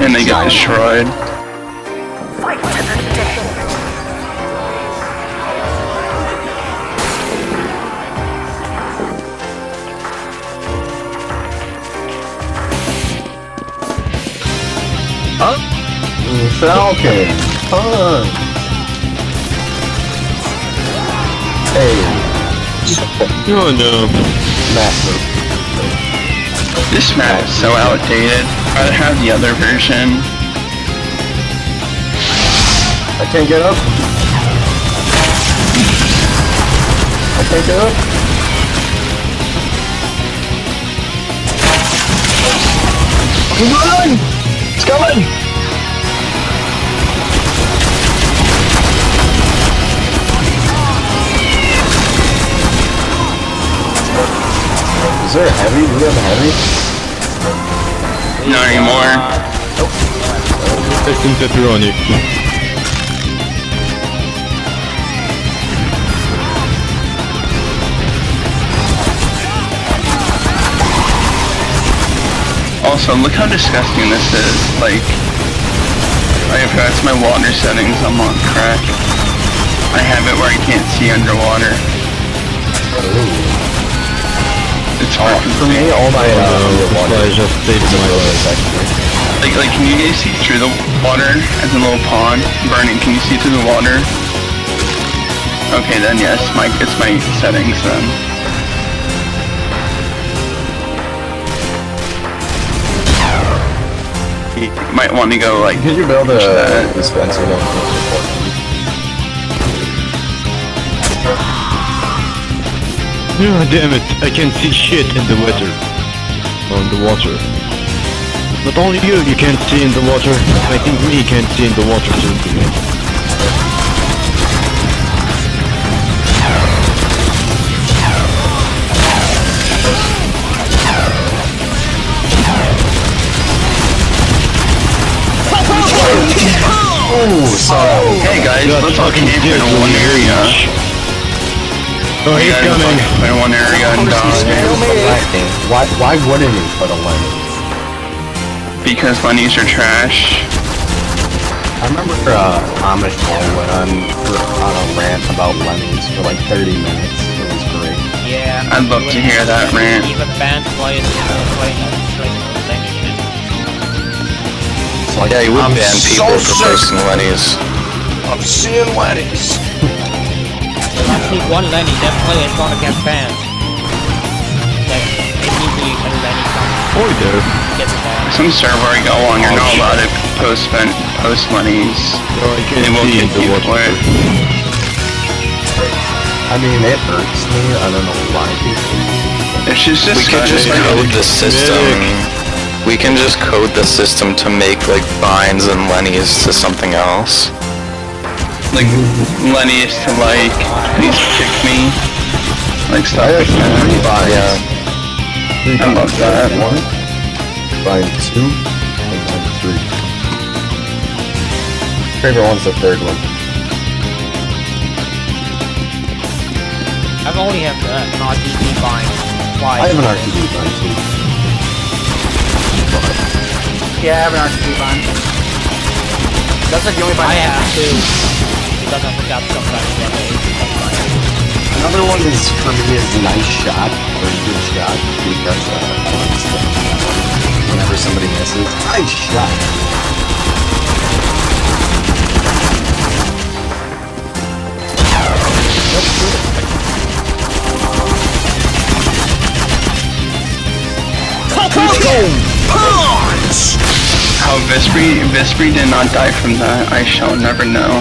And they get destroyed. Fight to the death. Huh? Falcon! Punch! Hey! Oh no. Massive. This map is so outdated. I'd rather have the other version. I can't get up. I can't get up. Run! It's coming! Is there a heavy? Do we have a heavy? Not anymore. It's in pepperoni. Also, look how disgusting this is. Like, I forgot my water settings. I'm on crack. I have it where I can't see underwater. It's hard For me, all my I just saved my life. Like, can you guys see through the water as a little pond? Burning, can you see through the water? Okay, then yes, it's my settings then. You might want to go like. Could you build a dispenser then? Oh, damn it, I can't see shit in the water. On the water. Not only you can't see in the water, I think me can't see in the water too. Hey guys, let's all camp in one area. Oh, he's coming. In one area and Why wouldn't you put a lemon? because Lenny's are trash. I remember Amish Boy went on a rant about lemons for like 30 minutes. It was great. Yeah. I'd love to hear that rant. Even banned players playing Lenny. Like, Yeah, you would ban people for posting Lenny's. I'm seeing Lenny's. If I see one Lenny, that player is gonna get banned. Like, immediately when Lenny comes, gets banned. Some server I go on, you're not allowed to post Lenny's. Oh, I They can't will see in kick the you water. for it. I mean, it hurts me. I don't know why people. It's just We could just code the system. We can just code the system to make like Vines and Lenny's to something else. like Lenny is to like, please kick me, like stuff like that. Yeah. I love that. One, Vine 2, and Vine 3. Favorite one's the third one. I've only have an RTP Vine twice. I have an RTD Vine too. Yeah, I have an RTP Vine. That's like the only Vine I have two. Because I forgot sometimes when Another one is, for me, is Nice Shot, or Good Shot, because whenever somebody misses, Nice Shot. How Vispri did not die from that, I shall never know.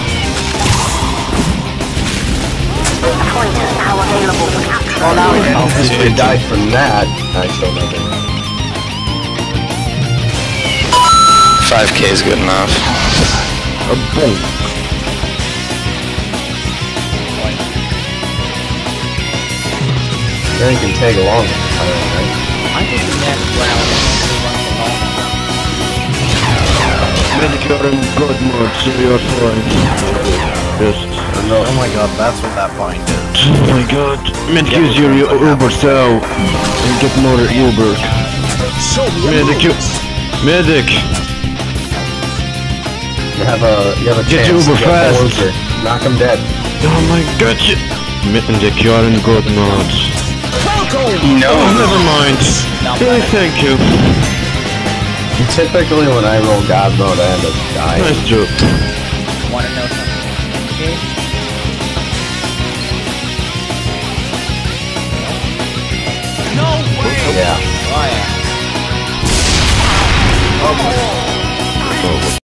Point is now available for capture. Well, now we know. If they died from that, I shall never know. 5K is good enough. A boom. Then you can tag along with the title, right? I think the next round is going to be one of the long. Medicare in God mode, so you're fine. Just... Oh my god, that's what that point is. Oh my god. Medic, use your Uber so and get more Uber. Medic, Medic! have a Get chance over to get fast. closer. Knock him dead. Oh my god, shit. Mitten the you are in good mods. No. Oh, never mind. Thank you. Typically when I roll God mode, I end up dying. Nice job. Wanna know something? Okay. Yeah. Oh yeah. Oh.